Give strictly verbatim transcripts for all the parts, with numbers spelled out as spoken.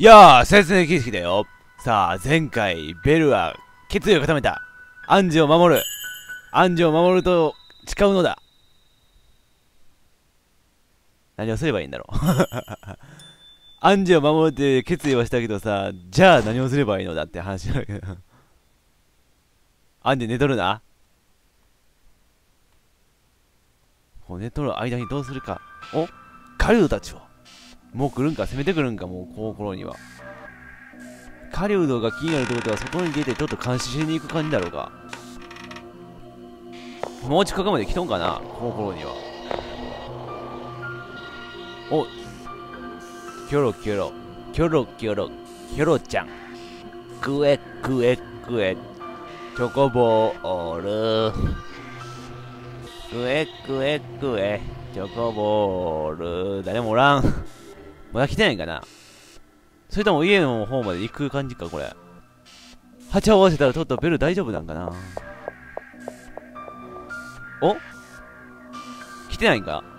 やあ、説明形式だよ。さあ、前回、ベルは決意を固めた。暗示を守る。暗示を守ると誓うのだ。何をすればいいんだろう。暗示を守るって決意はしたけどさ、じゃあ何をすればいいのだって話だけど。暗示寝とるな。こう寝とる間にどうするか。お狩人たちはもう来るんか、攻めてくるんか、もうこの頃には。狩人が気になるってことは外に出てちょっと監視しに行く感じだろうか。もう近くまで来とんかな、この頃には。おキョロキョロキョロキョロキョロちゃん、クエクエクエチョコボール、クエクエクエチョコボール。誰もおらん。まだ来てないんかな。それとも家の方まで行く感じか、これ。鉢合わせたらちょっとベル大丈夫なんかな。お来てないんか。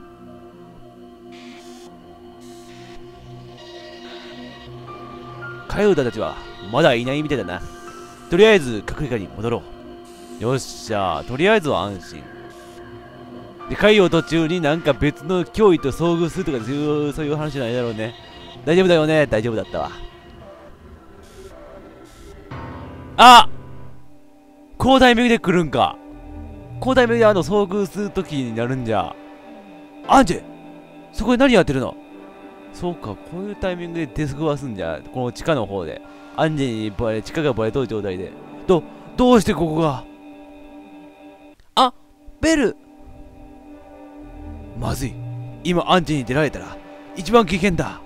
カヨウタたちはまだいないみたいだな。とりあえず隠れ家に戻ろう。よっしゃ、とりあえずは安心。で、海洋途中になんか別の脅威と遭遇するとかそういう、そういう話じゃないだろうね。大丈夫だよね。大丈夫だったわ。あこのタイミングで来るんか。このタイミングであの遭遇するときになるんじゃ。アンジェそこで何やってるの。そうか、こういうタイミングで出過ごすんじゃ。この地下の方で。アンジェにバレ、地下がバレとる状態で。ど、どうしてここが。あベルまずい。今アンジェに出られたら一番危険だ。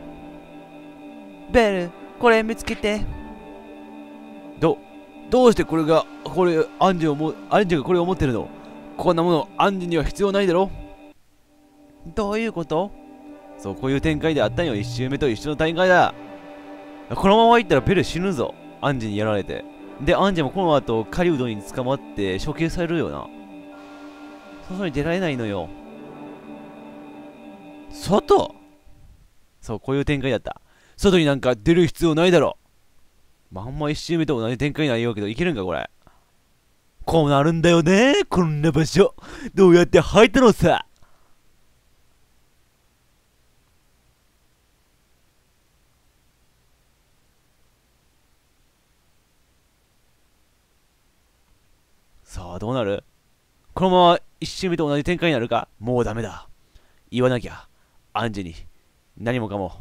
ベル、これ見つけて。ど、どうしてこれが、これ、アンジェをも、アンジェがこれを持ってるの。こんなもの、アンジェには必要ないだろ。どういうこと。そう、こういう展開であったんよ。一周目と一緒の展開だ。このままいったらベル死ぬぞ。アンジェにやられて。で、アンジェもこの後、狩人に捕まって処刑されるよな。外に出られないのよ。外そう、こういう展開だった。外になんか出る必要ないだろ。まあ、あんま一周目と同じ展開にないようけど、いけるんか、これ。こうなるんだよね。こんな場所。どうやって入ったのさ。さあ、どうなる。このまま一周目と同じ展開になるか。もうダメだ。言わなきゃ。アンジェに。何もかも。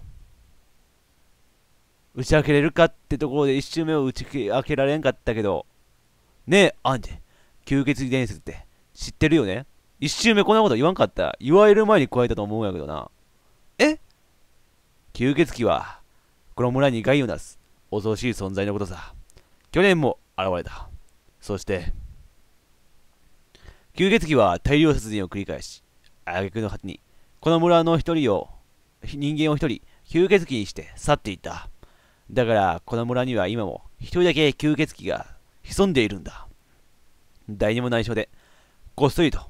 打ち明けれるかってところで一周目を打ち明けられんかったけど。ねえ、アンジェ。吸血鬼伝説って知ってるよね。一周目こんなこと言わんかった。言われる前に加えたと思うんやけどな。え吸血鬼は、この村に害をなす恐ろしい存在のことさ。去年も現れた。そして、吸血鬼は大量殺人を繰り返し、挙句の果てに、この村の一人を、人間を一人、吸血鬼にして去っていった。だから、この村には今も一人だけ吸血鬼が潜んでいるんだ。誰にも内緒で、こっそりと。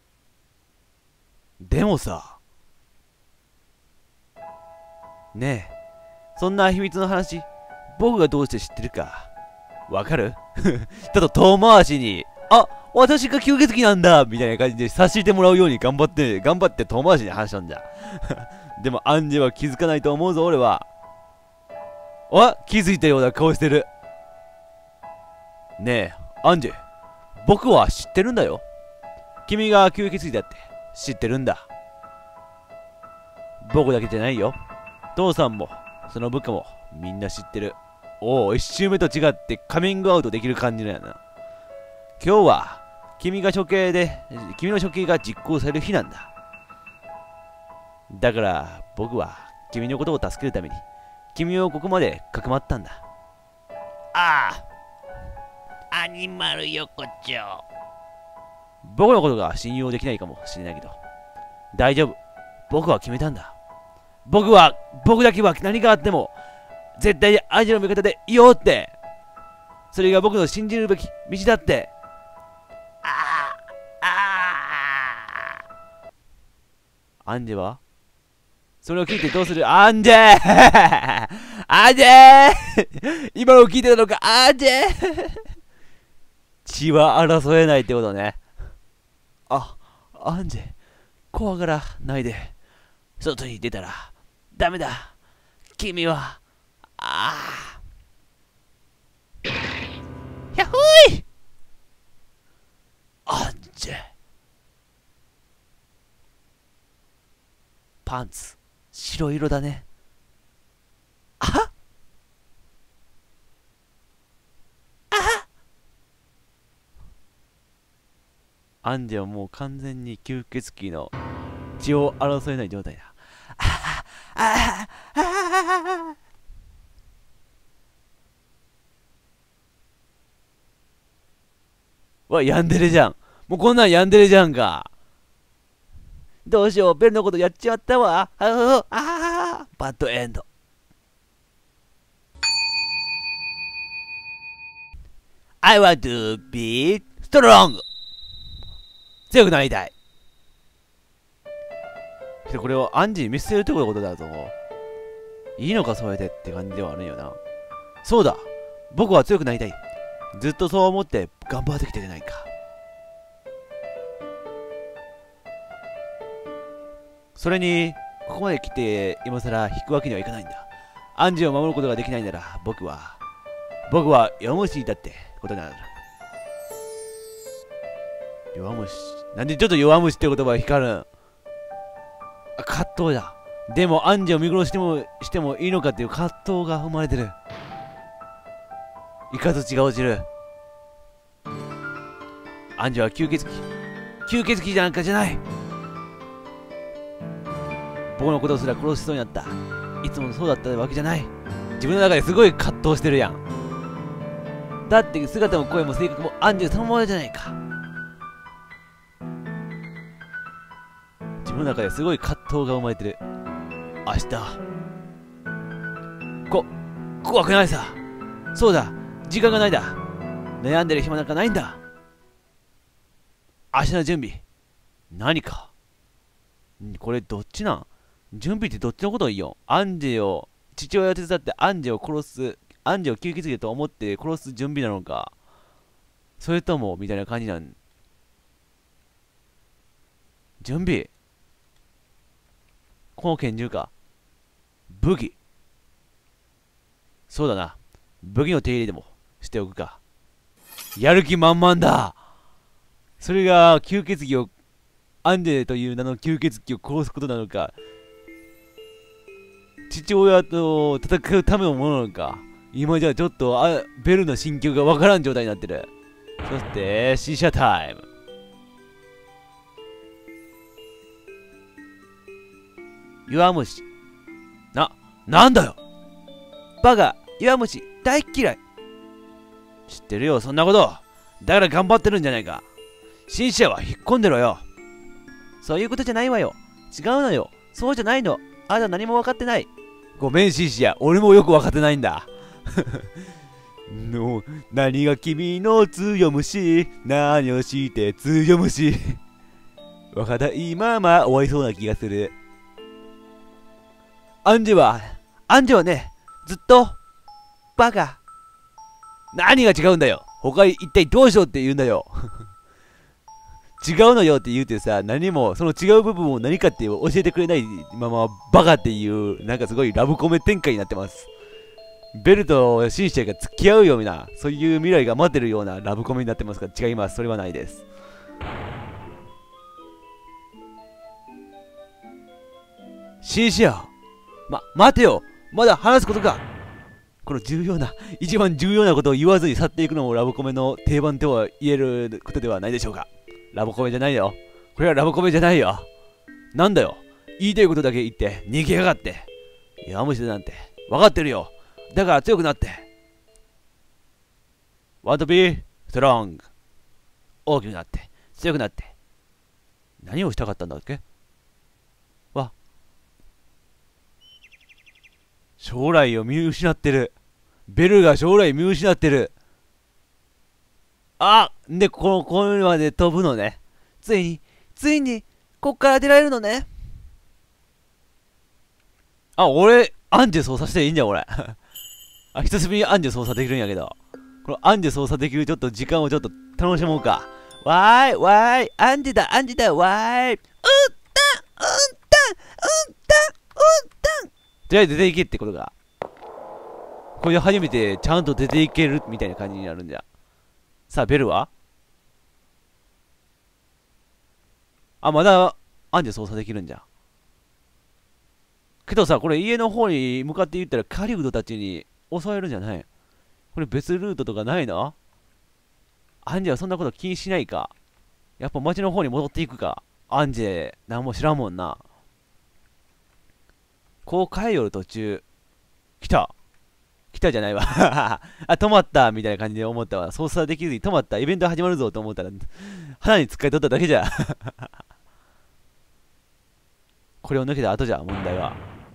でもさ、ねえ、そんな秘密の話、僕がどうして知ってるか、わかる。ちょっと遠回しに、あ、私が吸血鬼なんだみたいな感じで察してもらうように頑張って、頑張って遠回しに話したんじゃ。でもアンジェは気づかないと思うぞ、俺は。あ、気づいたような顔してる。ねえ、アンジェ、僕は知ってるんだよ。君が吸血鬼だって知ってるんだ。僕だけじゃないよ。父さんも、その部下もみんな知ってる。おお、一周目と違ってカミングアウトできる感じだよな。今日は、君が処刑で、君の処刑が実行される日なんだ。だから、僕は君のことを助けるために、君をここまでかくまったんだ。 ああ、アニマル横丁。 僕のことが信用できないかもしれないけど、大丈夫。僕は決めたんだ。僕は、僕だけは何があっても、絶対にアジアの味方でいようって。それが僕の信じるべき道だって。 ああ、ああ。 アンジェはそれを聞いてどうする？アンジェーアンジェー今のを聞いてたのか？アンジェー血は争えないってことね。あ、アンジェ、怖がらないで。外に出たらダメだ。君は、ああ。やっほーいアンジェ。パンツ、白色だね。ああアンジェはもう完全に吸血鬼の血を争えない状態だ。ああああああわ、ヤンデレじゃん。もうこんなんヤンデレじゃんか。どうしよう、ベルのことやっちまったわ。ああ、あバッドエンド。I want to be strong. 強くなりたい。けどこれをアンジに見せるってことだぞ。いいのか、それでって感じではあるよな。そうだ、僕は強くなりたい。ずっとそう思って頑張ってきてじゃないか。それに、ここまで来て今さら引くわけにはいかないんだ。アンジを守ることができないなら、僕は、僕は弱虫だってことになる。弱虫。なんでちょっと弱虫って言葉が光るん？あ、葛藤だ。でもアンジを見殺してもしてもいいのかっていう葛藤が生まれてる。イカと血が落ちる。アンジは吸血鬼。吸血鬼なんかじゃない。僕のことすら殺しそうになった。いつもそうだったわけじゃない。自分の中ですごい葛藤してるやん。だって姿も声も性格もアンジュそのままじゃないか。自分の中ですごい葛藤が生まれてる。明日こ怖くないさ。そうだ、時間がないだ。悩んでる暇なんかないんだ。明日の準備何か。これどっちなん？準備ってどっちのことを言いよ。アンジェを父親を手伝ってアンジェを殺す、アンジェを吸血鬼だと思って殺す準備なのか、それともみたいな感じなん。準備、この拳銃か。武器、そうだな、武器の手入れでもしておくか。やる気満々だ。それが吸血鬼を、アンジェという名の吸血鬼を殺すことなのか、父親と戦うためのものなのか。今じゃちょっとあベルの心境がわからん状態になってる。そして試写タイム。弱虫。な、なんだよバカ、弱虫大嫌い。知ってるよ、そんなこと。だから頑張ってるんじゃないか。シンシアは引っ込んでろよ。そういうことじゃないわよ。違うのよ。そうじゃないの。あなた何も分かってない。ごめんシンシア、俺もよく分かってないんだ。の何が君の強虫、何をして強虫。わかったいまま終わりそうな気がする。アンジェは、アンジェはね、ずっと、バカ。何が違うんだよ。他に一体どうしようって言うんだよ。違うのよって言うてさ、何もその違う部分を何かって教えてくれないままバカっていうなんかすごいラブコメ展開になってます。ベルとシンシアが付き合うようなそういう未来が待ってるようなラブコメになってますが、違います。それはないです。シンシア、ま、待てよ、まだ話すことか。この重要な一番重要なことを言わずに去っていくのもラブコメの定番とは言えることではないでしょうか。ラブコメじゃないよ。これはラブコメじゃないよ。なんだよ。言いたいことだけ言って逃げやがって。弱虫だなんて分かってるよ。だから強くなって。Want to be strong。大きくなって強くなって。何をしたかったんだっけ。わ、将来を見失ってる。ベルが将来見失ってる。あ、で、この、これまで飛ぶのね。ついに、ついに、こっから出られるのね。 あ、俺、アンジェ操作していいんじゃん、俺。あ、久しぶりにアンジェ操作できるんやけど。このアンジェ操作できるちょっと時間をちょっと楽しもうか。わーい、わーい、アンジェだ、アンジェだ、わーい。うんたん、うんたん、うんたん、うんたん。とりあえず出ていけってことが。これで初めてちゃんと出ていけるみたいな感じになるんじゃ。さあ、ベルはあ、まだアンジェ操作できるんじゃ。けどさ、これ家の方に向かって言ったらカリウドたちに襲われるんじゃない？これ別ルートとかないの？アンジェはそんなこと気にしないか。やっぱ街の方に戻っていくか。アンジェ、なんも知らんもんな。こう帰よる途中。来た。来たじゃないわ。あ、止まったみたいな感じで思ったわ。操作できずに止まった。イベント始まるぞと思ったら、鼻に突っかいとっただけじゃ。これを抜けた後じゃ、問題は。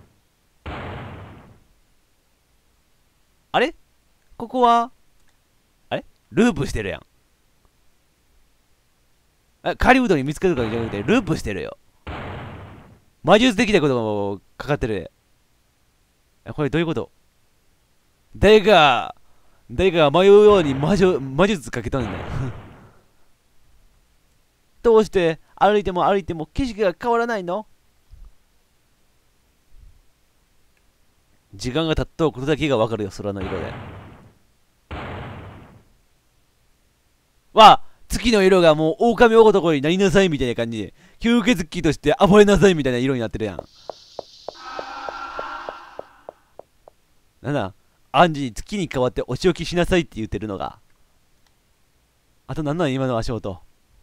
あれここは、あれループしてるやん。あ、カリウドに見つけるからじゃなくて、ループしてるよ。魔術できたことがかかってる。これどういうこと？誰か、誰かが迷うように魔術、魔術かけたんだよ。どうして歩いても歩いても景色が変わらないの？時間が経ったことだけがわかるよ、空の色で。わあ、月の色がもう狼男になりなさいみたいな感じで、吸血鬼として暴れなさいみたいな色になってるやん。なんだ、アンジに月に変わってお仕置きしなさいって言ってるのが。あとなんなん今の足音。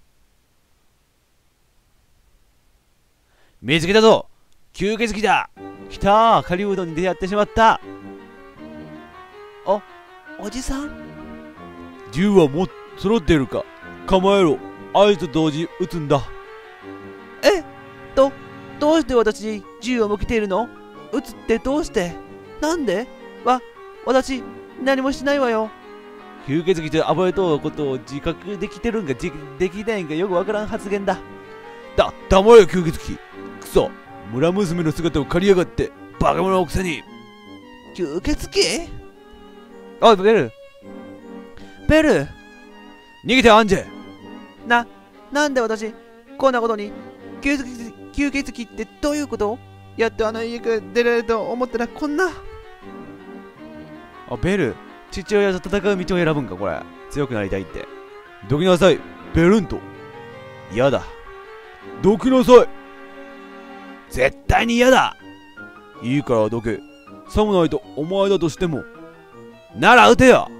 見つけたぞ、吸血鬼だ。来たー、カリウドに出会ってしまった。あ、おじさん、銃はもう揃っているか。構えろ。合図と同時撃つんだ。えど、どうして私に銃を向けているの？撃つってどうして？なんで？わ、私、何もしないわよ。吸血鬼と暴れとうことを自覚できてるんか、じできないんかよくわからん発言だ。だ、黙れよ吸血鬼。くそ、村娘の姿を借りやがって、バカ者のくせに。吸血鬼？おい、ベル。ベル。逃げて、アンジェ。な、なんで私、こんなことに。吸血鬼、吸血鬼ってどういうこと？やっとあの家から出られると思ったらこんな。あ、ベル。父親と戦う道を選ぶんか、これ。強くなりたいって。どきなさい、ベルント。嫌だ。どきなさい。絶対に嫌だ。いいからどけ。さもないとお前だとしても。なら撃てよ。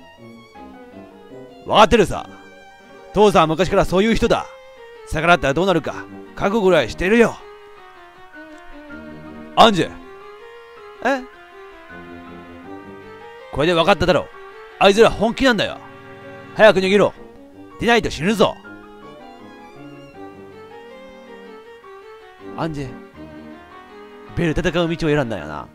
わかってるさ。父さんは昔からそういう人だ。逆らったらどうなるか覚悟ぐらいしてるよ。アンジェ。え？これで分かっただろ。あいつら本気なんだよ。早く逃げろ。出ないと死ぬぞ。アンジェ、ベル戦う道を選んだよな。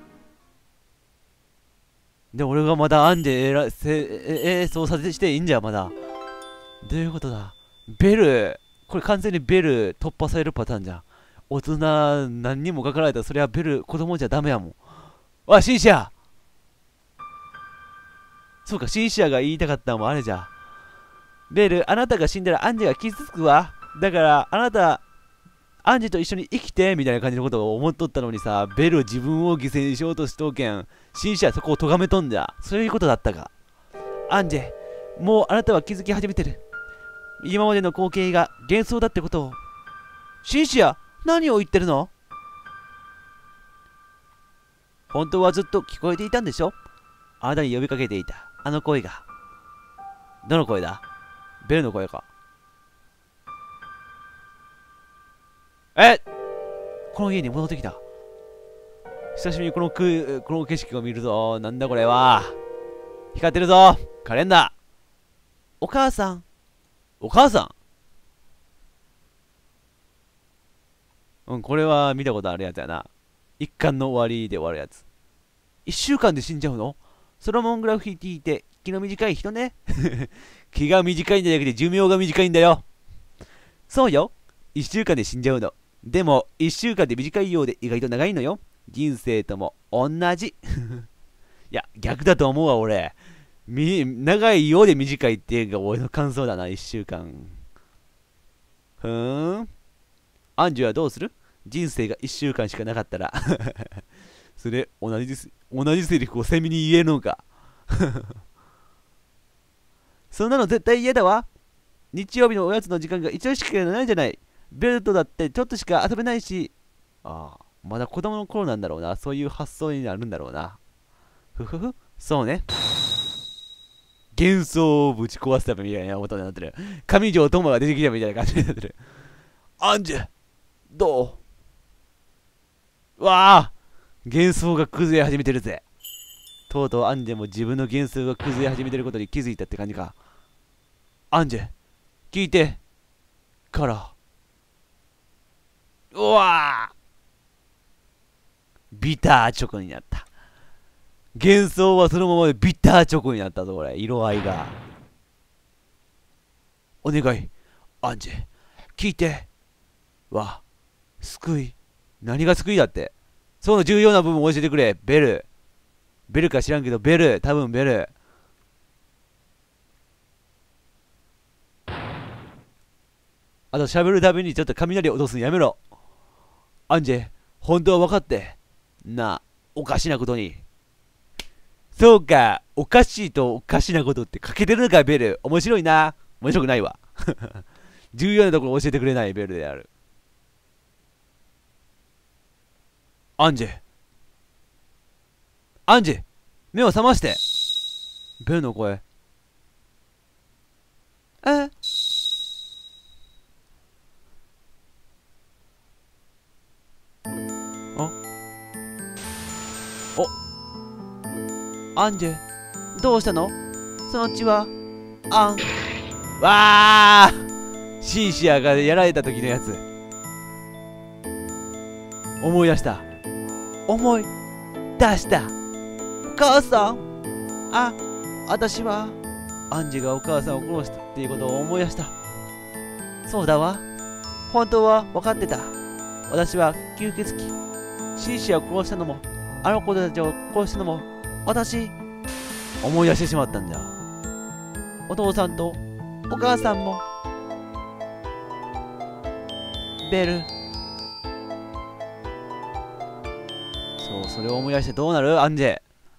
で、俺がまだアンジェえらせええ操作していいんじゃまだ。どういうことだ。ベル、これ完全にベル突破されるパターンじゃん。大人何人もかかられたらそれはベル子供じゃダメやもん。おいシンシア。そうか、シンシアが言いたかったのもあれじゃ。ベル、あなたが死んだらアンジェが傷つくわ。だからあなたアンジェと一緒に生きてみたいな感じのことを思っとったのにさ、ベル自分を犠牲にしようとしとうけん、シンシアそこを咎めとんじゃ。そういうことだったか。アンジェ、もうあなたは気づき始めてる。今までの光景が幻想だってことを。シンシア、何を言ってるの？本当はずっと聞こえていたんでしょ？あなたに呼びかけていたあの声が。どの声だ？ベルの声か。え、この家に戻ってきた。久しぶりにこのくこの景色を見るぞ。なんだこれは。光ってるぞカレンダー。お母さん。お母さん。うん、これは見たことあるやつやな。一巻の終わりで終わるやつ。一週間で死んじゃうの？ソロモングラフィティって気の短い人ね。気が短いんじゃなくて寿命が短いんだよ。そうよ。一週間で死んじゃうの。でも、一週間で短いようで意外と長いのよ。 人生とも同じ。いや、逆だと思うわ、俺。み長いようで短いっていうのが俺の感想だな、いっしゅうかん。ふーん。アンジュはどうする？人生がいっしゅうかんしかなかったら。それ、同じです。同じセリフをセミに言えるのか。そんなの絶対嫌だわ。日曜日のおやつの時間が一応しかないじゃない。ベルトだってちょっとしか遊べないし。ああ、まだ子供の頃なんだろうな。そういう発想になるんだろうな。ふふふ、そうね。幻想をぶち壊すためみたいなことになってる。上条友が出てきたみたいな感じになってる。アンジュ、どう？わあ、幻想が崩れ始めてるぜ。とうとうアンジェも自分の幻想が崩れ始めてることに気づいたって感じか。アンジェ、聞いてから。うわあ、ビターチョコになった。幻想はそのままでビターチョコになったぞ、これ。色合いが。お願い、アンジェ、聞いて。わ、救い。何が救いだって。その重要な部分を教えてくれ、ベル。ベルか知らんけど、ベル。多分ベル。あと喋るたびにちょっと雷を落とすのやめろ。アンジェ、本当は分かって。なあ、おかしなことに。そうか、おかしいとおかしなことって欠けてるのか、ベル。面白いな。面白くないわ。重要なところ教えてくれないベルである。アンジェ。アンジェ、目を覚まして。ベルの声。え？アンジェ、どうしたの？その血は、あん。わあ、シンシアがやられた時のやつ。思い出した。思い出した。お母さん。あ、私は、アンジェがお母さんを殺したっていうことを思い出した。そうだわ。本当は分かってた。私は吸血鬼。シンシアを殺したのも、あの子たちを殺したのも、私、思い出してしまったんだ。お父さんとお母さんも。ベル。そう、それを思い出してどうなる？アンジェ。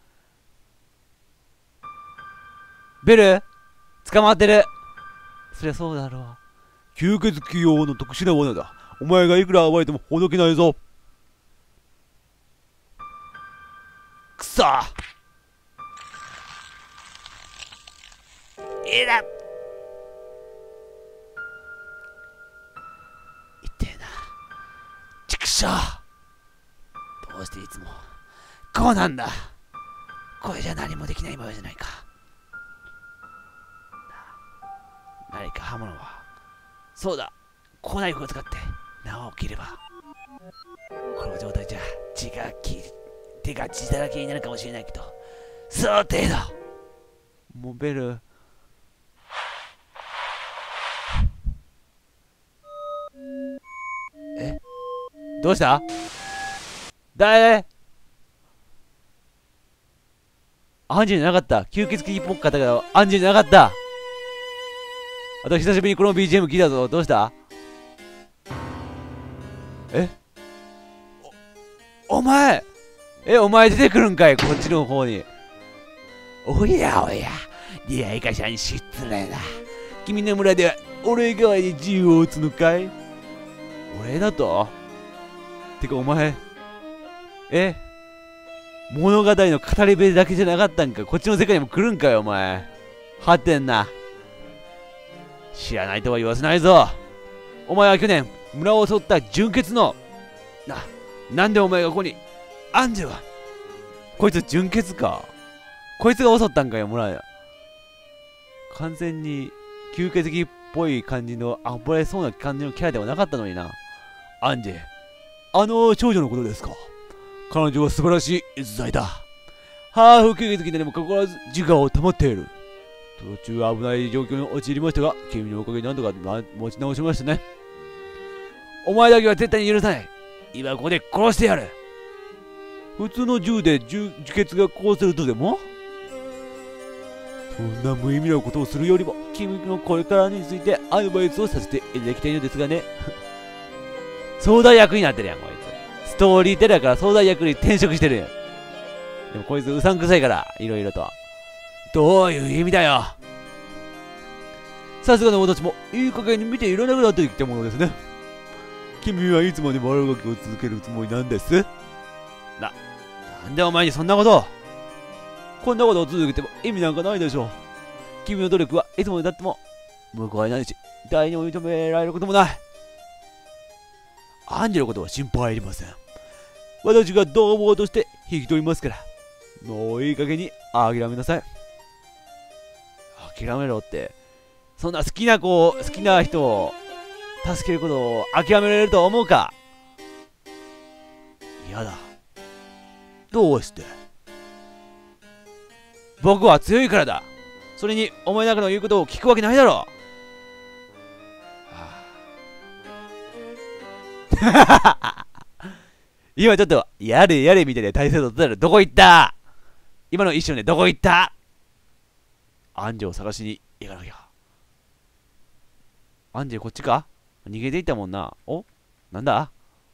ベル？捕まってる。そりゃそうだろう。吸血鬼用の特殊な罠だ。お前がいくら暴いてもほどけないぞ。くそ！ えら。 痛えな。畜生。どうしていつもこうなんだ。これじゃ何もできないままじゃないか。何か刃物は。そうだ、こナイフを使って縄を切れば、この状態じゃ血がき手が血だらけになるかもしれないけど、そう程度。もうベル、え、どうした？誰？アンジェじゃなかった。吸血鬼っぽかったけどアンジェじゃなかった。あと久しぶりにこの ビージーエム 聞いたぞ。どうした？え？お、お前え、お前出てくるんかい、こっちの方に。 おやおや、出会い頭に失礼だ。 君の村では俺側に銃を撃つのかい？俺だと？てかお前、え、物語の語り部だけじゃなかったんか。こっちの世界にも来るんかよ、お前。はてんな。知らないとは言わせないぞ。お前は去年村を襲った純血のな、なんでお前がここに？アンジェはこいつ純血か。こいつが襲ったんかよ、村や。完全に吸血鬼っぽい感じの暴れそうな感じのキャラではなかったのにな。アンジェ、あの少女のことですか。彼女は素晴らしい逸材だ。ハーフ吸血鬼にもかかわらず自我を保っている。途中危ない状況に陥りましたが、君のおかげでなんとか持ち直しましたね。お前だけは絶対に許さない。今ここで殺してやる。 普通の銃で銃樹血がこうするとでも？そんな無意味なことをするよりも君のこれからについてアドバイスをさせていただきたいのですがね。相談役になってるやんこいつ。ストーリーテラーから相談役に転職してるやん。でもこいつうさんくさいからいろいろと。どういう意味だよ。さすがの私もいい加減に見ていらなくなってきたものですね。君はいつまで悪ガキを続けるつもりなんです？な、なんでお前にそんなことを。こんなことを続けても意味なんかないでしょう。君の努力はいつまでたっても報われないし、誰にも認められることもない。アンジェのことは心配いりません。私がどう思うとして引き取りますから。もういい加減に諦めなさい。諦めろって。そんな好きな子を、好きな人を助けることを諦められると思うか？嫌だ。どうして？僕は強いからだ。それにお前なんかの言うことを聞くわけないだろう。はあ、今ちょっとやれやれみたいな体勢とったらどこ行った？今の一瞬でどこ行った？アンジェを探しに行かなきゃ。アンジェこっちか？逃げていったもんな。お？なんだ？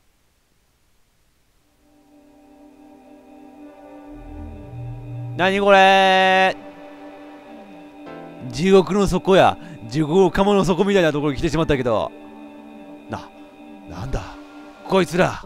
なにこれー？地獄の底や。地獄かもの底みたいなところに来てしまったけど。な、なんだこいつら。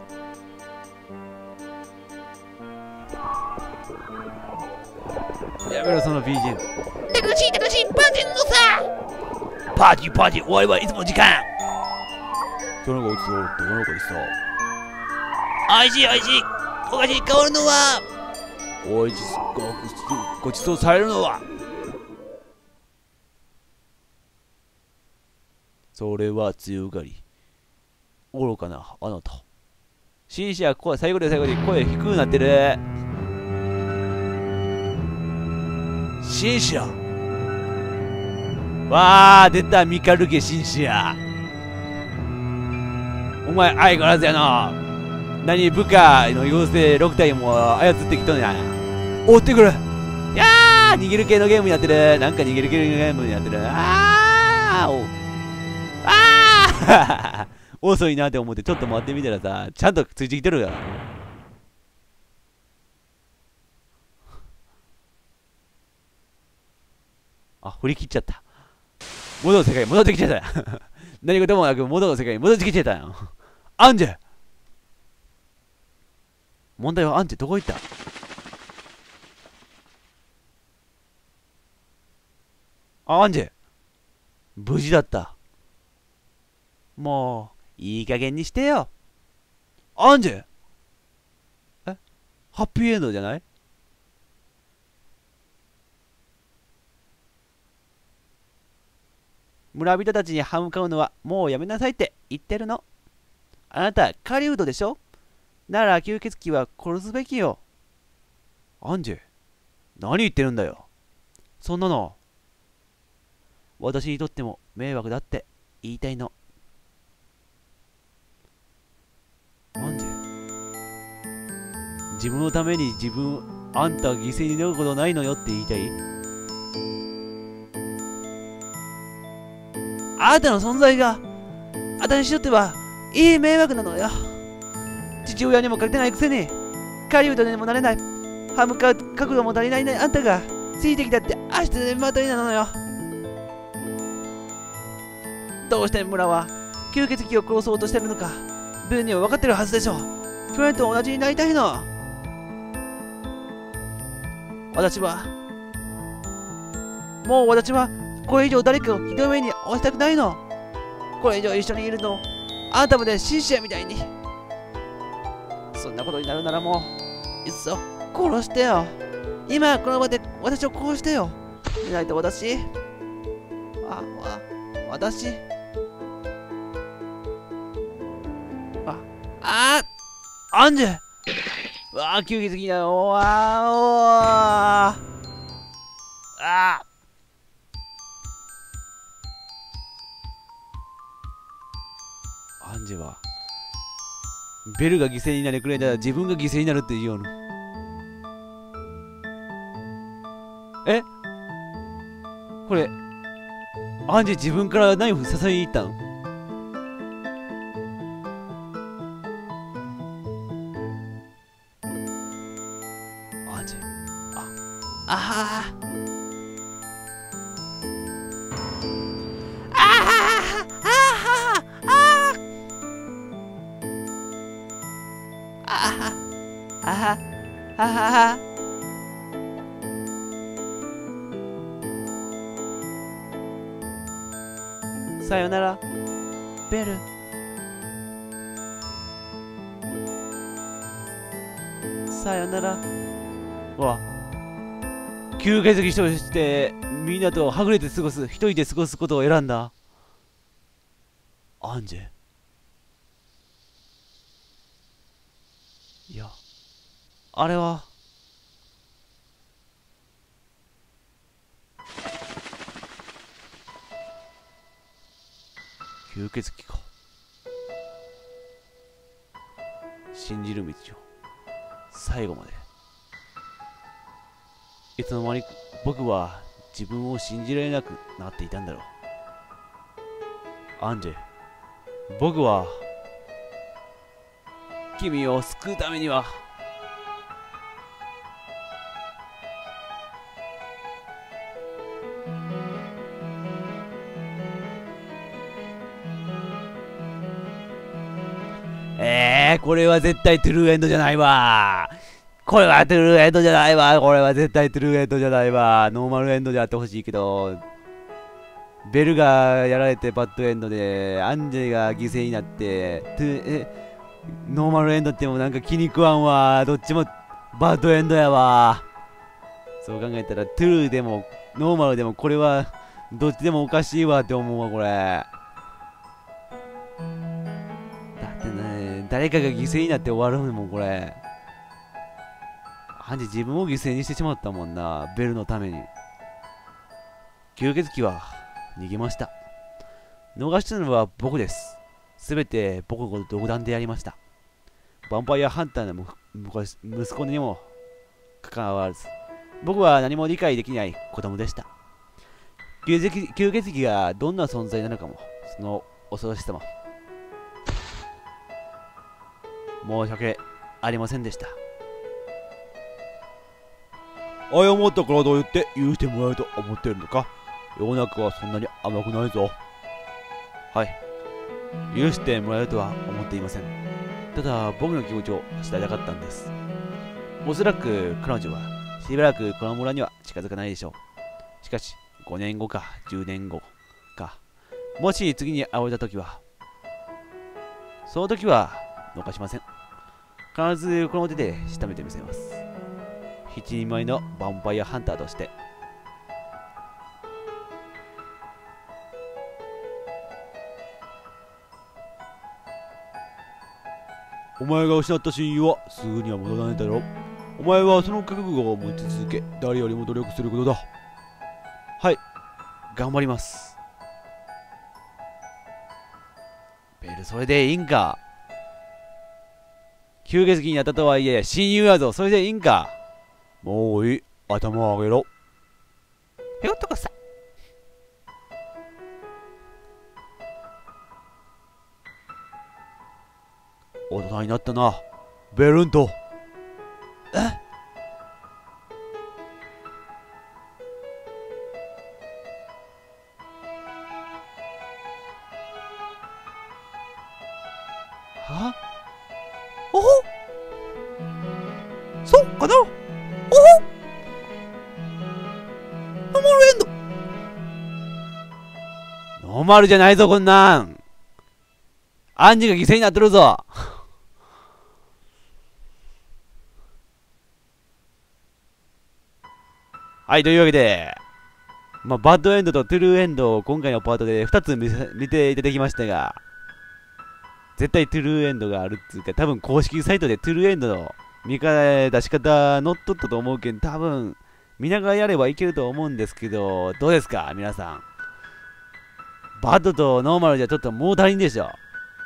やめろその ビージーエム。 楽しい楽しいパーティーのさ。 パーティーパーティー終わりはいつもの時間。どの子いつそうどの子いつそうおいしいおいしい。お菓子に変わるのはおいしごごちそうされるのはそれは強がり愚かなあなた。紳士は声最後で最後に声低くなってる。紳士やわあ出たミカルゲ紳士や。お前相変わらずやな。何部下の妖精ろく体も操ってきとんや。追ってくる。いやー逃げる系のゲームになってる。なんか逃げる系のゲームになってる。あーおあー遅いなって思ってちょっと待ってみたらさ、ちゃんとついてきてるよ。あ、振り切っちゃった。元の世界に戻ってきちゃったよ。何事もなく元の世界に戻ってきちゃったよ。アンジェ問題はアンジェどこ行った？あ、アンジェ無事だった。もういい加減にしてよ。アンジェえハッピーエンドじゃない？村人たちに歯向かうのはもうやめなさいって言ってるの。あなた狩人でしょ？なら吸血鬼は殺すべきよ。アンジェ何言ってるんだよ。そんなの私にとっても迷惑だって言いたいの。アンジェ自分のために自分あんた犠牲になることないのよって言いたい？あなたの存在が私にとってはいい迷惑なのよ。父親にもかけてないくせに狩人にもなれない、歯向かう角度も足りないねあんたがついてきたって明日でまたりなのよ。どうして村は吸血鬼を殺そうとしてるのかブーには分かってるはずでしょ。去年と同じになりたいの。私はもう私はこれ以上誰かをひどい目に遭わせたくないの。これ以上一緒にいるのあなたまでシンシアみたいに。そんなことになるならもういっそ殺してよ。今この場で私を殺してよ。でないと私ああ私ああアンジェわあ吸血鬼だよ。わあおあアンジェはベルが犠牲になりくれたら自分が犠牲になるって言うような。えこれ、アンジェ自分からナイフ刺いに行ったん？アンジェ、あ、あああはははは。さよならベル。さよなら。わ、吸血鬼としてみんなとはぐれて過ごす、一人で過ごすことを選んだアンジェ。いや、あれは吸血鬼か。信じる道を最後まで。いつの間に僕は自分を信じられなくなっていたんだろう。アンジェ、僕は君を救うためにはえー、これは絶対トゥルーエンドじゃないわ。これはトゥルーエンドじゃないわ。これは絶対トゥルーエンドじゃないわ。ノーマルエンドであってほしいけど、ベルがやられてバッドエンドで、アンジェが犠牲になって、トゥえノーマルエンドってもなんか気に食わんわ。どっちもバッドエンドやわ。そう考えたら、トゥルーでもノーマルでもこれはどっちでもおかしいわって思うわ、これ。誰かが犠牲になって終わるのもこれ。アンジェ自分を犠牲にしてしまったもんな、ベルのために。吸血鬼は逃げました。逃したのは僕です。すべて僕の独断でやりました。ヴァンパイアハンターの息子にもかかわらず、僕は何も理解できない子供でした。吸血鬼、吸血鬼がどんな存在なのかも、その恐ろしさも申し訳ありませんでした。謝ったからと言って許してもらえると思っているのか。世の中はそんなに甘くないぞ。はい、許してもらえるとは思っていません。ただ僕の気持ちを伝えたかったんです。おそらく彼女はしばらくこの村には近づかないでしょう。しかしごねんごかじゅうねんごか、もし次に会えた時は、その時は逃しません。必ずこの手で仕留めてみせます。一人前のヴァンパイアハンターとして。お前が失った親友はすぐには戻らないだろう。お前はその覚悟を持ち続け、誰よりも努力することだ。はい、頑張ります。ベル、それでいいんか。吸血鬼になったとはいえ親友やぞ。それでいいんか。もういい、頭を上げろ。 ひょっとこさ。 大人になったな、ベルント。えはおほそうかな。おほノーマルエンド。ノーマルじゃないぞ、こんなん。アンジが犠牲になってるぞ。はい、というわけで、まあ、バッドエンドとトゥルーエンドを今回のパートでふたつ 見, 見ていただきましたが、絶対トゥルーエンドがあるっていうか、多分公式サイトでトゥルーエンドの見方出し方載っとったと思うけど、多分見ながらやればいけると思うんですけど、どうですか皆さん。バッドとノーマルじゃちょっと物足りんでしょ。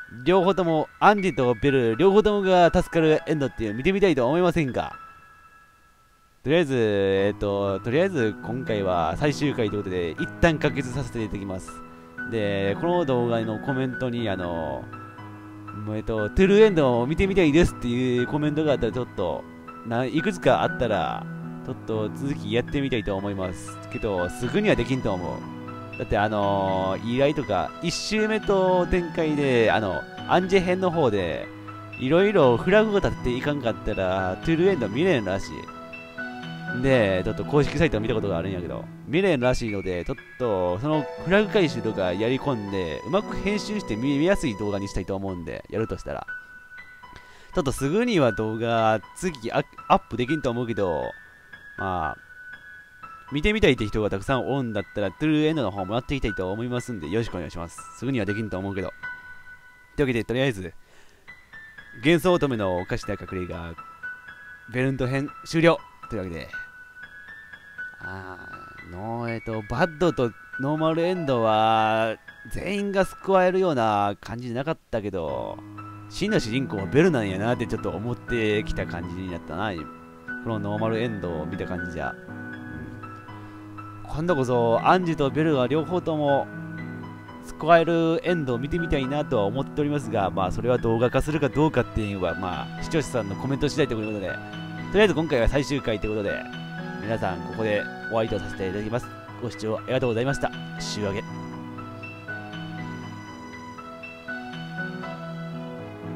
両方とも、アンジとベル、両方ともが助かるエンドっていうの見てみたいと思いませんか？とりあえず、えっと、とりあえず今回は最終回ということで、一旦完結させていただきます。で、この動画のコメントに、あの、えっと、トゥルーエンドを見てみたいですっていうコメントがあったら、ちょっと、ないくつかあったら、ちょっと続きやってみたいと思います。けど、すぐにはできんと思う。だってあのー、依頼とか、いち周目と展開で、あの、アンジェ編の方で、いろいろフラグが立っていかんかったら、トゥルーエンド見れんらしい。で、ちょっと公式サイトを見たことがあるんやけど、見れんらしいので、ちょっと、そのフラグ回収とかやり込んで、うまく編集して見やすい動画にしたいと思うんで、やるとしたら。ちょっとすぐには動画、次アップできんと思うけど、まあ、見てみたいって人がたくさんおるんだったら、トゥルーエンドの方もやっていきたいと思いますんで、よろしくお願いします。すぐにはできんと思うけど。というわけで、とりあえず、幻想乙女のおかしな隠れ家、ベルント編終了というわけで、あーの、えっと、バッドとノーマルエンドは、全員が救われるような感じじゃなかったけど、真の主人公はベルなんやなってちょっと思ってきた感じになったな。このノーマルエンドを見た感じじゃ。今度こそアンジュとベルが両方とも救われるエンドを見てみたいなとは思っておりますが、まあそれは動画化するかどうかっていうのは、まあ視聴者さんのコメント次第ということで、とりあえず今回は最終回ということで、皆さんここで終わりとさせていただきます。ご視聴ありがとうございました。週明け。